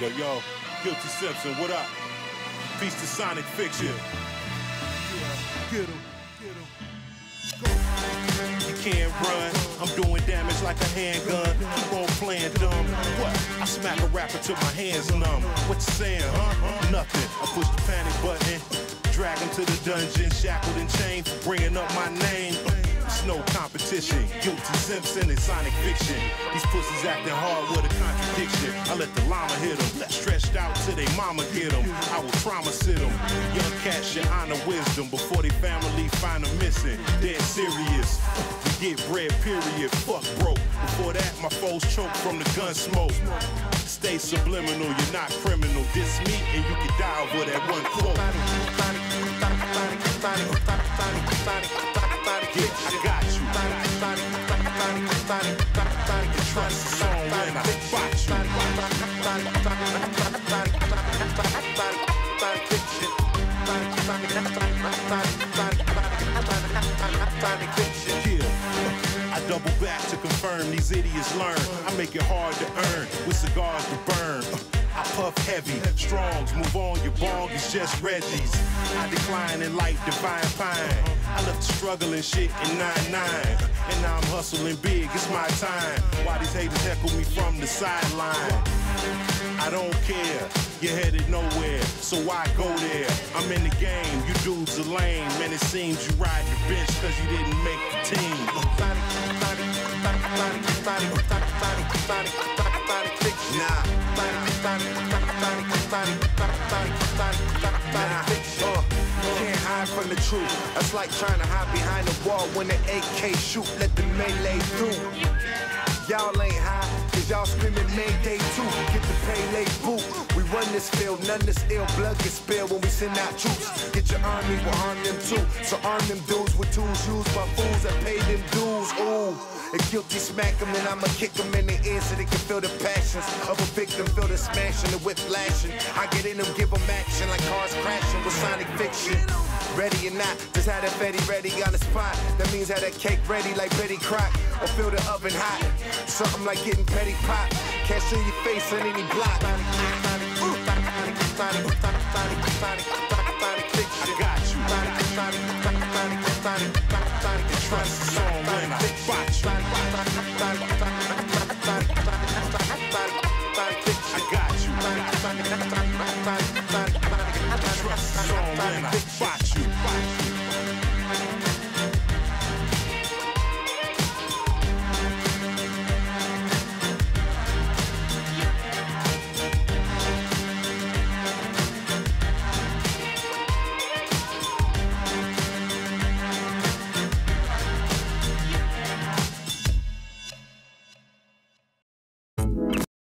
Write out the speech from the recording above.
Yo, Guilty Simpson, what up? Peace to Sonic Fiction. Get him. You can't run, I'm doing damage like a handgun. Keep on playing dumb. What? I smack a rapper till my hands numb. What you saying, huh? Nothing. I push the panic button, drag him to the dungeon, shackled and chained for bringing up my name. It's no competition. Guilty Simpson and Sonic Fiction. These pussies acting hard with a contradiction. I let the llama hit them, stretched out till they mama get them. I will trauma sit them. Young cats should honor wisdom before they family find them missing. Dead serious. We get bread, period. Fuck broke. Before that, my foes choke from the gun smoke. Stay subliminal, you're not criminal. Diss me and you can die over that one quote. Yeah, I got you. You trust the song when I spot you. Yeah. I double back to confirm these idiots learn. I make it hard to earn with cigars to burn. I puff heavy, strongs, move on, your bong is just Reggie's. I decline in light, divine pine. I left the struggle and shit in 99. And now I'm hustling big, it's my time. Why these haters heckle me from the sideline? I don't care, you're headed nowhere, so why go there? I'm in the game, you dudes are lame. Man, it seems you ride the bench cause you didn't make the team. Can't hide from the truth. That's like trying to hide behind a wall when the AK shoot. Let the melee through. Y'all ain't high, cause y'all screaming Mayday too. Get the Pele boot. We run this field, none this ill. Blood gets spilled when we send out troops. Get your army, we'll arm them too. So arm them dudes with tools used by fools that pay them dues. Ooh. If guilty smack them, then I'ma kick them in the ear so they can feel the passions of a victim, feel the smashing, the whip flashing. I get in them, give them action like cars crashing with Sonic Fiction. Ready or not, just had that Betty ready on the spot. That means have that cake ready like Betty Crock. Or feel the oven hot, something like getting petty pop. Can't see your face on any block.